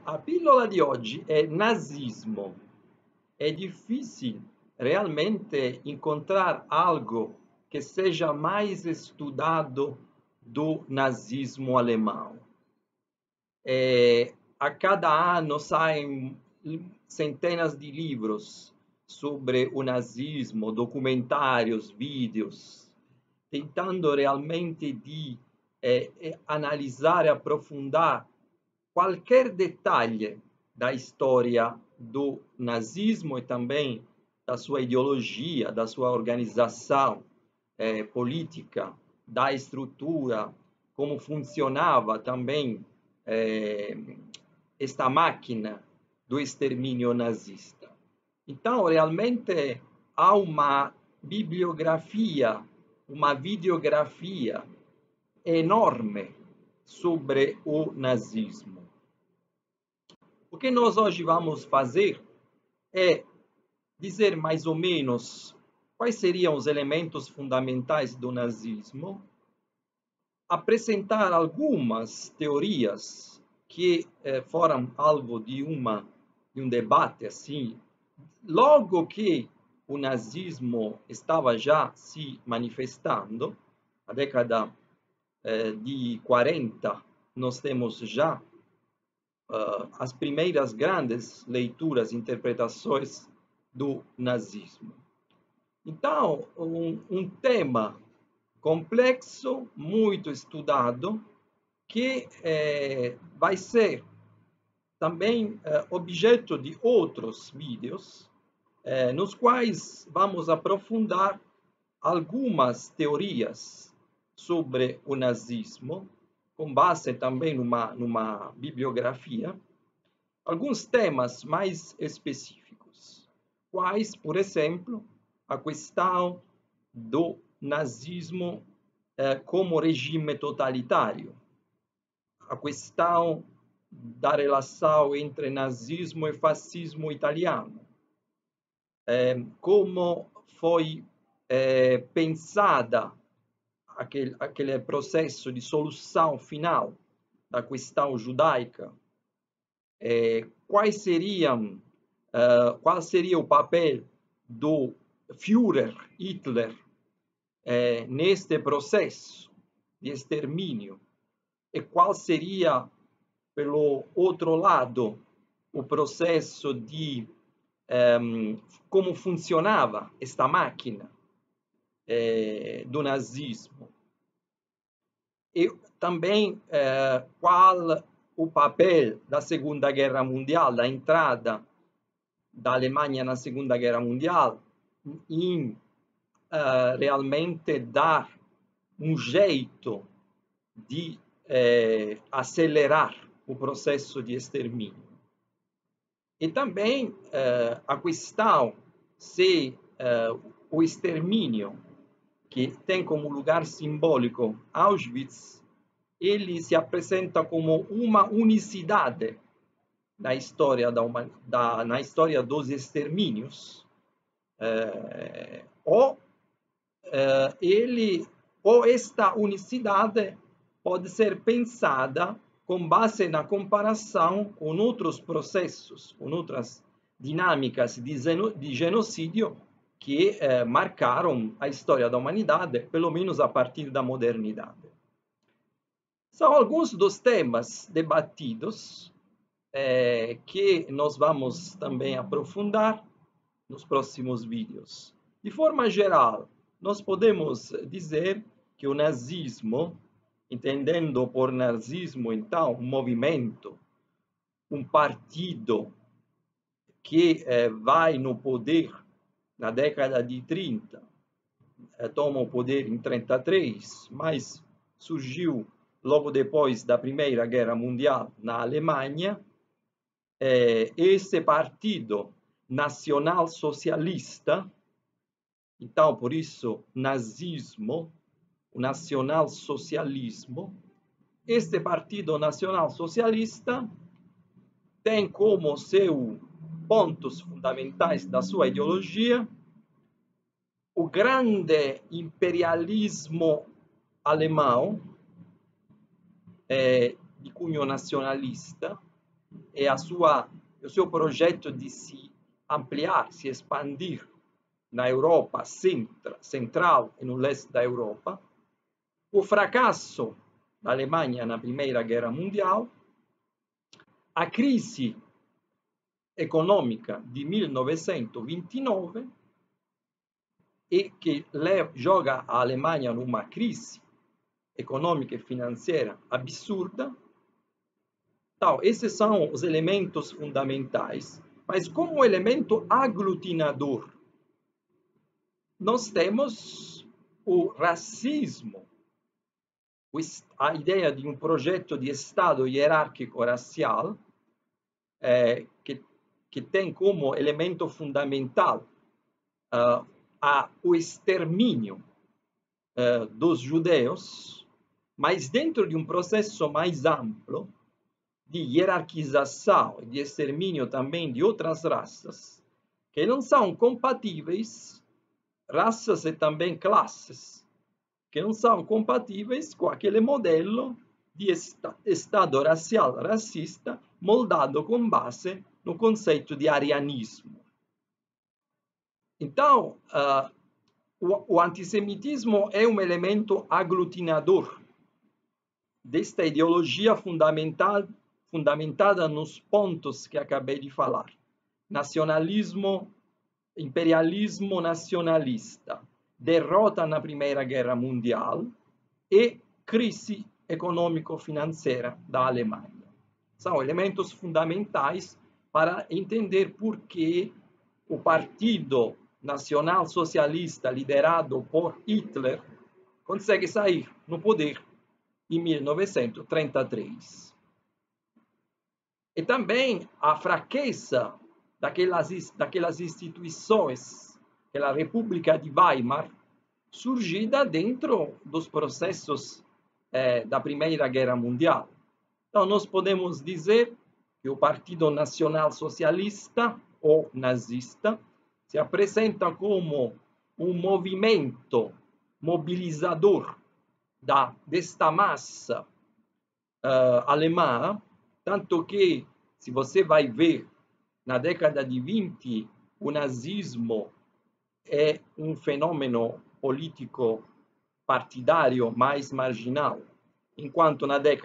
A pillola di oggi è nazismo. È difficile realmente encontrar algo que seja mais estudado do nazismo alemão. A cada ano saem centenas de livros sobre o nazismo, documentários, vídeos, tentando realmente de analisar e aprofundar qualquer detalhe da história do nazismo e também da sua ideologia, da sua organização política, da estrutura, como funcionava também esta máquina do extermínio nazista. Então, realmente, há uma bibliografia, uma videografia enorme sobre o nazismo. O que nós hoje vamos fazer é dizer mais ou menos quais seriam os elementos fundamentais do nazismo, apresentar algumas teorias que foram alvo de um debate assim, logo que o nazismo estava já se manifestando, na década de 40, nós temos já as primeiras grandes leituras, interpretações do nazismo. Então, um tema complexo, muito estudado, que vai ser também objeto de outros vídeos, nos quais vamos aprofundar algumas teorias sobre o nazismo, com base também numa bibliografia, alguns temas mais específicos, quais, por exemplo, a questão do nazismo como regime totalitário, a questão da relação entre nazismo e fascismo italiano, como foi pensada aquele processo de solução final da questão judaica, qual seria o papel do Führer Hitler neste processo de extermínio, e qual seria, pelo outro lado, o processo de como funcionava esta máquina do nazismo. E também qual o papel da Segunda Guerra Mundial, da entrada da Alemanha na Segunda Guerra Mundial, em realmente dar um jeito de acelerar o processo de extermínio. E também a questão se o extermínio, que tem como lugar simbólico Auschwitz, ele se apresenta como uma unicidade na história na história dos extermínios, ou esta unicidade pode ser pensada com base na comparação com outros processos, com outras dinâmicas de genocídio que marcaram a história da humanidade, pelo menos a partir da modernidade. São alguns dos temas debatidos que nós vamos também aprofundar nos próximos vídeos. De forma geral, nós podemos dizer que o nazismo, entendendo por nazismo, então, um movimento, um partido que vai no poder na década de 30, toma o poder em 33, mas surgiu logo depois da Primeira Guerra Mundial na Alemanha. Esse partido nacional-socialista, então, por isso, nazismo, o nacional-socialismo, este partido nacional-socialista tem como seus pontos fundamentais da sua ideologia o grande imperialismo alemão, de cunho nacionalista, e o seu projeto de se ampliar, se expandir na Europa central e no leste da Europa, o fracasso da Alemanha na Primeira Guerra Mundial, a crisi econômica di 1929 e che joga a Alemanha numa crise econômica e financeira absurda. Então, esses são os elementos fundamentais, mas como elemento aglutinador, nós temos o racismo, a ideia de um projeto de Estado hierárquico racial, que tem como elemento fundamental o extermínio dos judeus, mas dentro de um processo mais amplo de hierarquização e de extermínio também de outras raças, que não são compatíveis, raças e também classes, que não são compatíveis com aquele modelo de Estado racial racista moldado com base no conceito de arianismo. Então, o antissemitismo é um elemento aglutinador desta ideologia fundamentada nos pontos que acabei de falar: nacionalismo, imperialismo nacionalista, derrota na Primeira Guerra Mundial e crise econômico-financeira da Alemanha. São elementos fundamentais para entender por que o Partido Nacional Socialista, liderado por Hitler, consegue sair no poder em 1933. E também a fraqueza daquelas instituições, aquela República de Weimar, surgida dentro dos processos da Primeira Guerra Mundial. Então, nós podemos dizer que o Partido Nacional Socialista, ou nazista, se apresenta como um movimento mobilizador desta massa alemã, tanto que, se você vai ver, na década de 20, o nazismo é um fenômeno político partidário mais marginal, enquanto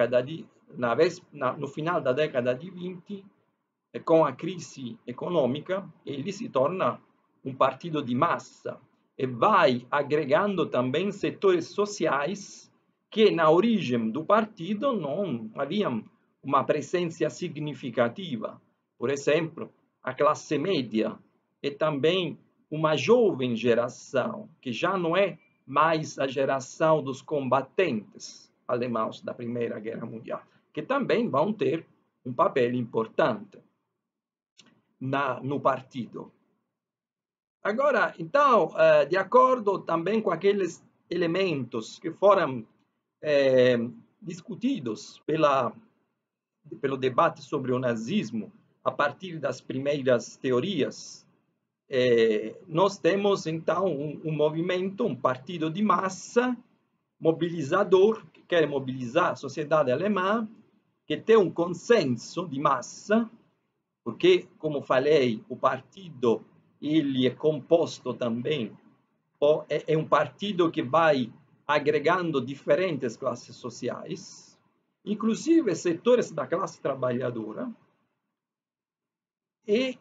no final da década de 20, com a crise econômica, ele se torna um partido de massa e vai agregando também setores sociais que na origem do partido não haviam uma presença significativa. Por exemplo, a classe média e também uma jovem geração, que já não é mais a geração dos combatentes alemãos da Primeira Guerra Mundial, que também vão ter um papel importante no partido. Agora, então, de acordo também com aqueles elementos que foram discutidos pelo debate sobre o nazismo, a partir das primeiras teorias, nós temos, então, um movimento, um partido de massa, mobilizador, que quer mobilizar a sociedade alemã, que tem um consenso de massa, porque, como falei, o partido ele é composto também, é um partido que vai agregando diferentes classes sociais, inclusive setores da classe trabalhadora, e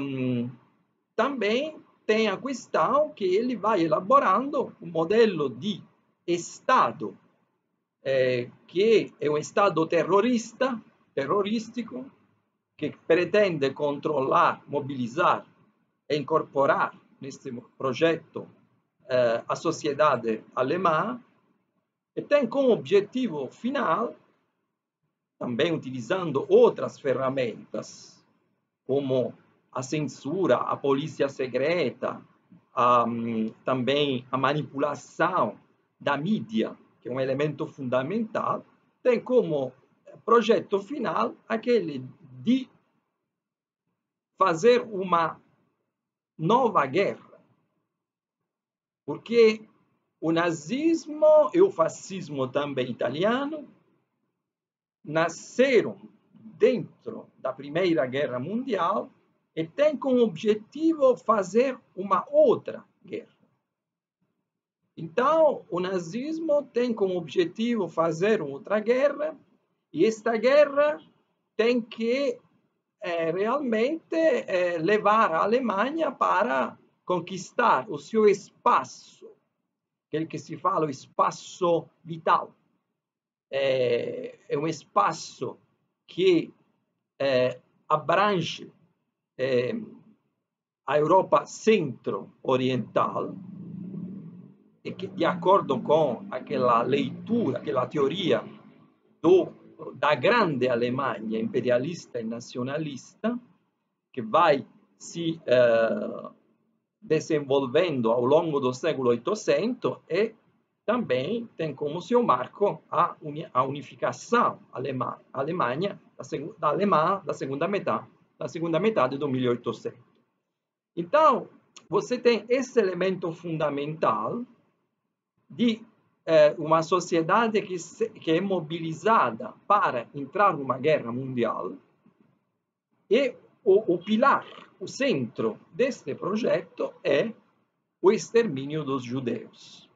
também tem a questão que ele vai elaborando um modelo de Estado, que é um Estado terrorístico, que pretende controlar, mobilizar e incorporar neste projeto a sociedade alemã, e tem como objetivo final, também utilizando outras ferramentas, como a censura, a polícia secreta, também a manipulação da mídia, que é um elemento fundamental, tem como projeto final aquele de fazer uma nova guerra, porque o nazismo e o fascismo também italiano nasceram dentro da Primeira Guerra Mundial e tem como objetivo fazer uma outra guerra. Então, o nazismo tem como objetivo fazer outra guerra, e esta guerra tem que realmente levar a Alemanha para conquistar o seu espaço, aquele que se fala o espaço vital. É um espaço que abrange a Europa centro-oriental e que, de acordo com aquela leitura, aquela teoria da grande Alemanha imperialista e nacionalista, que vai se desenvolvendo ao longo do século 800 e também tem como seu marco a unificação alemã da segunda metade do 1800. Então, você tem esse elemento fundamental de uma sociedade que é mobilizada para entrar numa guerra mundial, e o pilar, o centro deste projeto é o extermínio dos judeus.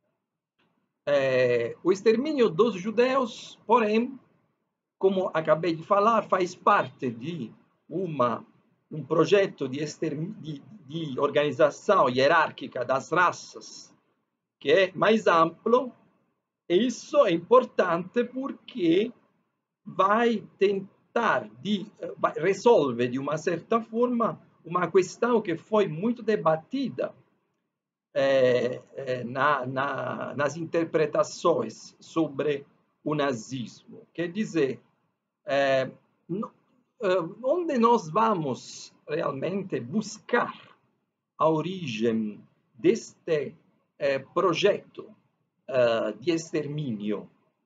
O extermínio dos judeus, porém, como acabei de falar, faz parte de um projeto de organização hierárquica das raças que é mais amplo, e isso é importante porque vai tentar resolver de uma certa forma uma questão que foi muito debatida nas interpretações sobre o nazismo. Quer dizer, onde nós vamos realmente buscar a origem deste projeto de extermínio,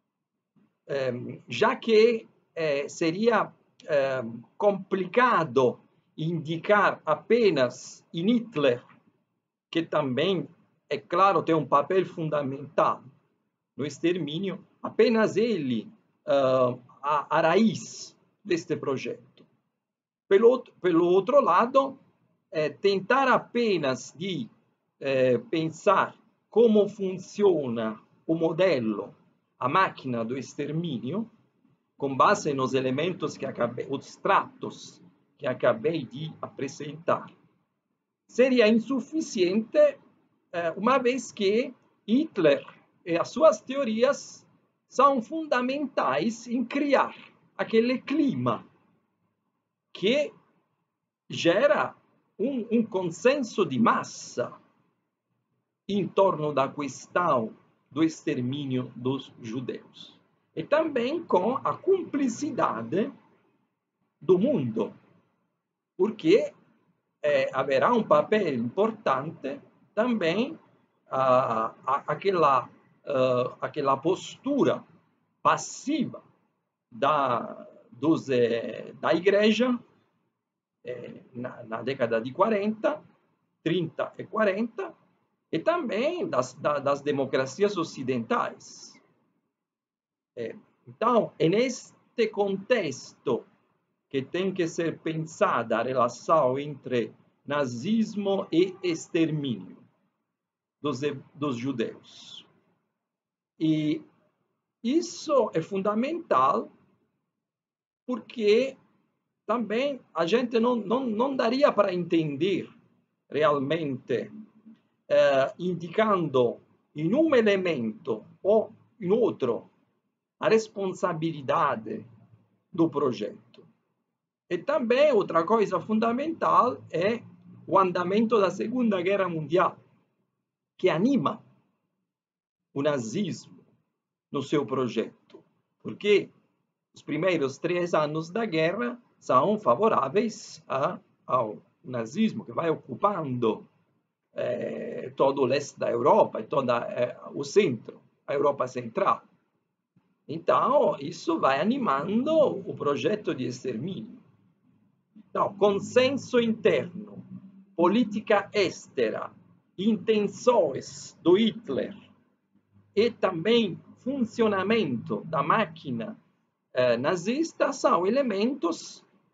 já que seria complicado indicar apenas em Hitler, que também, é claro, tem um papel fundamental no extermínio, apenas ele a raiz deste projeto. Pelo outro lado, tentar apenas de pensar como funciona o modelo, a máquina do extermínio, com base nos elementos os tratos que acabei de apresentar, seria insuficiente, uma vez que Hitler e as suas teorias são fundamentais em criar aquele clima que gera um consenso de massa em torno da questão do extermínio dos judeus. E também com a cumplicidade do mundo, porque haverá um papel importante também aquela postura passiva da igreja na década de 40, 30 e 40, e também das democracias ocidentais. Então, é neste contexto que tem que ser pensada a relação entre nazismo e extermínio dos judeus. E isso é fundamental porque também a gente não daria para entender realmente indicando em um elemento ou em outro a responsabilidade do projeto. E também outra coisa fundamental é o andamento da Segunda Guerra Mundial, que anima o nazismo no seu projeto, porque os primeiros 3 anos da guerra são favoráveis ao nazismo, que vai ocupando todo o leste da Europa e todo o centro, a Europa Central. Então, isso vai animando o projeto de extermínio. Então, consenso interno, política externa, intenções do Hitler e também funcionamento da máquina nazista são elementos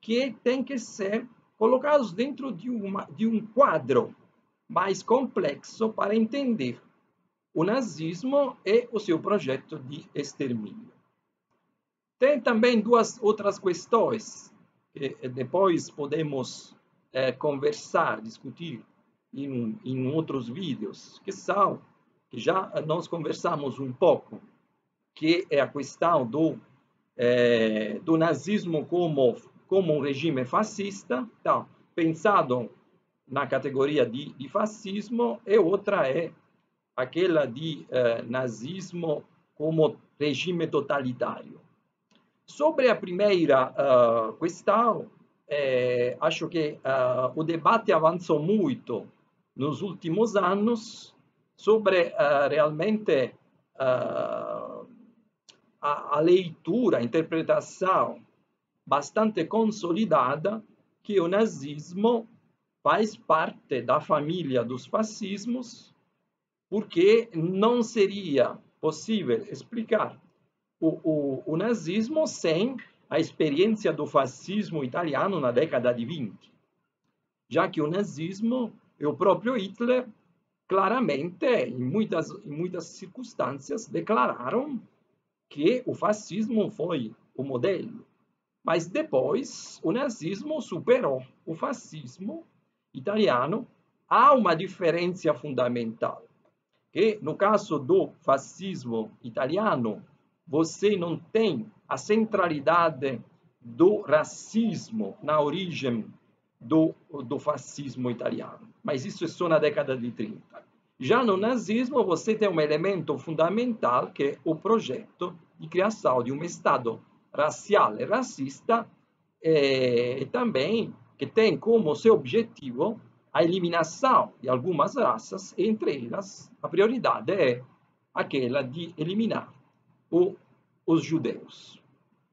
que têm que ser colocados dentro de um quadro mais complexo para entender o nazismo e o seu projeto de extermínio. Tem também duas outras questões que depois podemos conversar, discutir em outros vídeos, que já nós conversamos um pouco, que é a questão do nazismo como um regime fascista, então, pensado na categoria de fascismo, e outra é aquela de nazismo como regime totalitário. Sobre a primeira questão, acho que o debate avançou muito nos últimos anos sobre realmente a leitura, a interpretação bastante consolidada que o nazismo faz parte da família dos fascismos, porque não seria possível explicar o nazismo sem a experiência do fascismo italiano na década de 20, já que o nazismo e o próprio Hitler claramente, em muitas circunstâncias, declararam que o fascismo foi o modelo. Mas depois o nazismo superou o fascismo italiano. Há uma diferença fundamental, que no caso do fascismo italiano, você não tem a centralidade do racismo na origem do fascismo italiano. Mas isso é só na década de 30. Já no nazismo, você tem um elemento fundamental, que é o projeto de criação de um Estado racial e racista, e também que tem como seu objetivo a eliminação de algumas raças, entre elas, a prioridade é aquela de eliminar os judeus.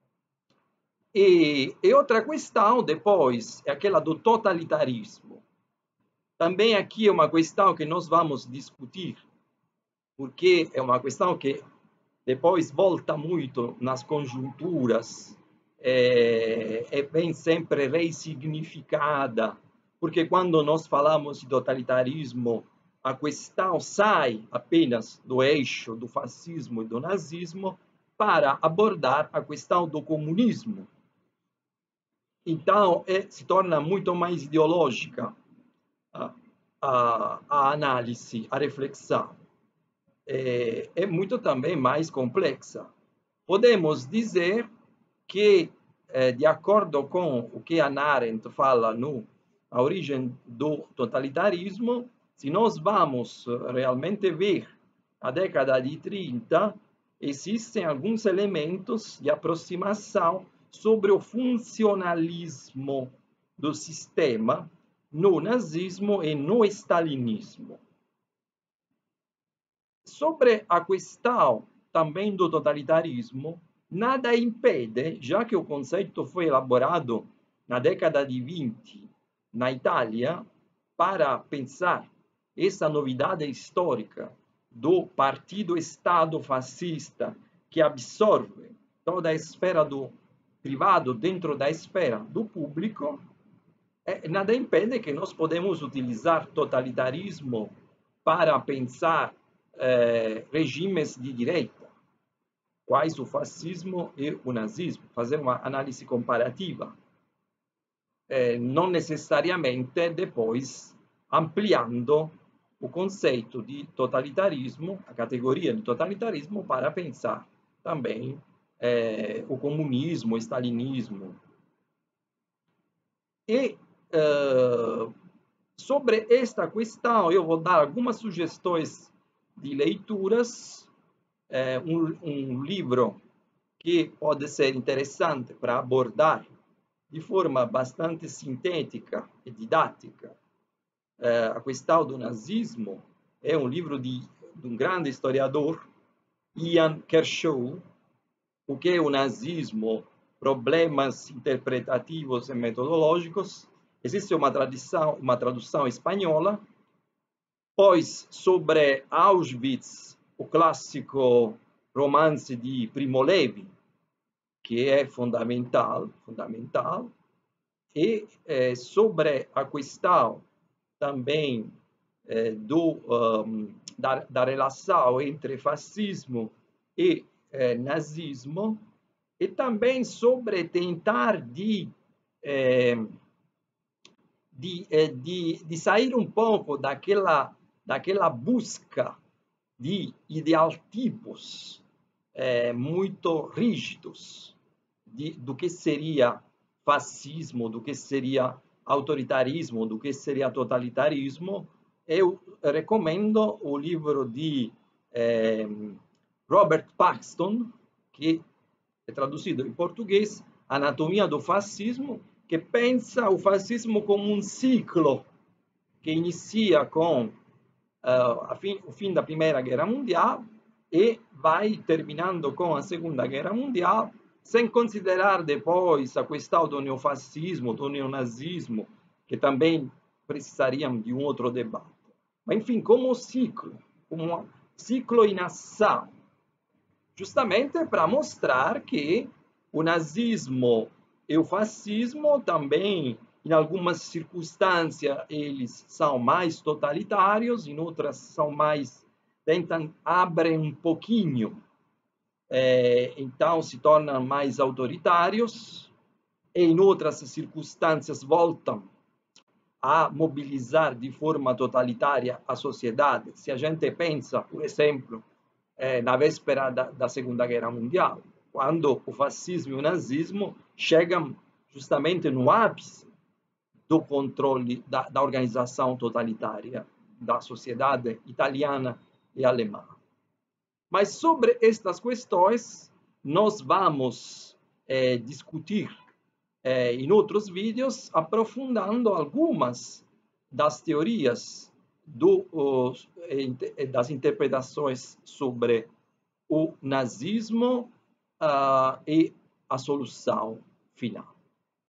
E outra questão, depois, é aquela do totalitarismo. Também aqui é uma questão que nós vamos discutir, porque é uma questão que depois volta muito nas conjunturas, vem sempre ressignificada, porque quando nós falamos de totalitarismo, a questão sai apenas do eixo do fascismo e do nazismo para abordar a questão do comunismo. Então, se torna muito mais ideológica a análise, a reflexão. É muito também mais complexa. Podemos dizer que, de acordo com o que Hannah Arendt fala na origem do totalitarismo, se nós vamos realmente ver a década de 30, existem alguns elementos de aproximação sobre o funcionalismo do sistema no nazismo e no stalinismo. Sobre a questão também do totalitarismo, nada impede, já que o conceito foi elaborado na década de 20 na Itália, para pensar essa novidade histórica do partido-estado fascista que absorve toda a esfera do privado dentro da esfera do público, nada impede que nós podemos utilizar totalitarismo para pensar regimes de direita, quais o fascismo e o nazismo, fazer uma análise comparativa, não necessariamente depois ampliando o conceito de totalitarismo, a categoria de totalitarismo, para pensar também o comunismo, o stalinismo. E sobre esta questão, eu vou dar algumas sugestões de leituras, um livro que pode ser interessante para abordar de forma bastante sintética e didática a questão do nazismo, é um livro de um grande historiador, Ian Kershaw, O que é o nazismo? Problemas interpretativos e metodológicos. Existe uma tradução espanhola. Pois, sobre Auschwitz, o clássico romance de Primo Levi, que é fundamental. E sobre a questão também da relação entre fascismo e nazismo, e também sobre tentar de sair um pouco daquela busca de idealtipos muito rígidos do que seria fascismo, do que seria autoritarismo, do que seria totalitarismo. Eu recomendo o livro de Robert Paxton, que é traduzido em português, Anatomia do Fascismo, que pensa o fascismo como um ciclo que inicia com o fim da Primeira Guerra Mundial e vai terminando com a Segunda Guerra Mundial, sem considerar depois a questão do neofascismo, do neonazismo, que também precisariam de um outro debate. Mas, enfim, como um ciclo em ação, justamente para mostrar que o nazismo e o fascismo também, em algumas circunstâncias, eles são mais totalitários, em outras são mais, abrem um pouquinho, então se tornam mais autoritários, e em outras circunstâncias voltam a mobilizar de forma totalitária a sociedade. Se a gente pensa, por exemplo, na véspera da Segunda Guerra Mundial, quando o fascismo e o nazismo chegam justamente no ápice do controle da organização totalitária da sociedade italiana e alemã. Mas sobre estas questões, nós vamos discutir em outros vídeos, aprofundando algumas das teorias das interpretações sobre o nazismo e a solução final.